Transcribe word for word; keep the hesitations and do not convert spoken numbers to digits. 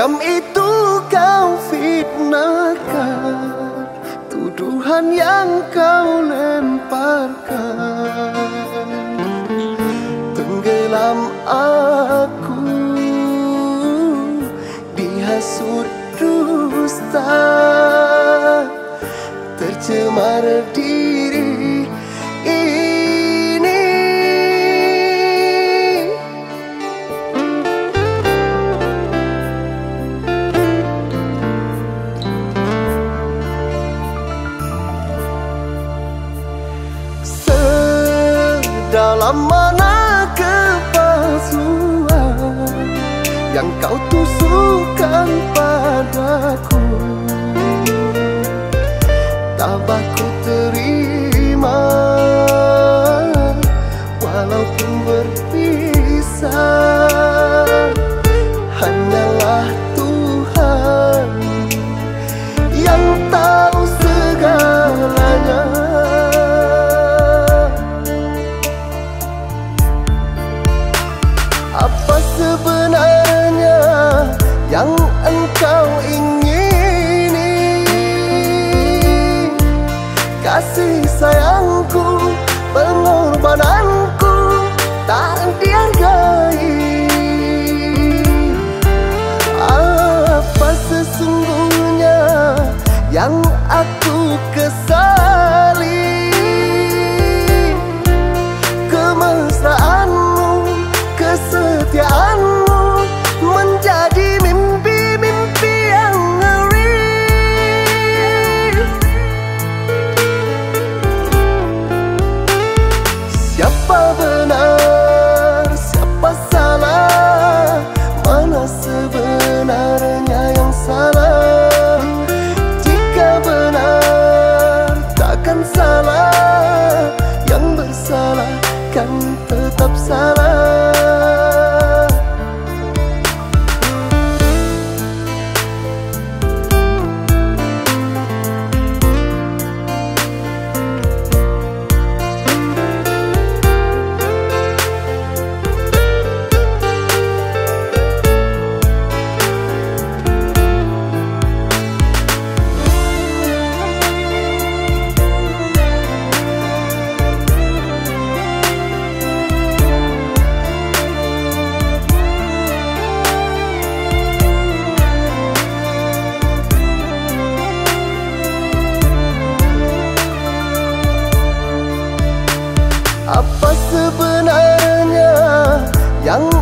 Macam itu kau fitnahkan, tuduhan yang kau lemparkan. Tenggelam aku dihasut dusta, tercemar diri ini. Sedalam mana kepalsuan yang kau tusukkan padaku, tabah ku terima walaupun berpisah. Hanyalah Tuhan yang tahu segalanya. Apa sebenarnya yang engkau ingini? Kasih sayangku, pengorbananku tak dihargai. Apa sesungguhnya yang aku kesali? Kemesraanmu, kesetiaanmu menjadi mimpi-mimpi yang ngeri. Siapa benar, siapa salah? Mana sebenarnya yang salah? Jika benar takkan salah, yang bersalah kan tetap salah. Apa sebenarnya yang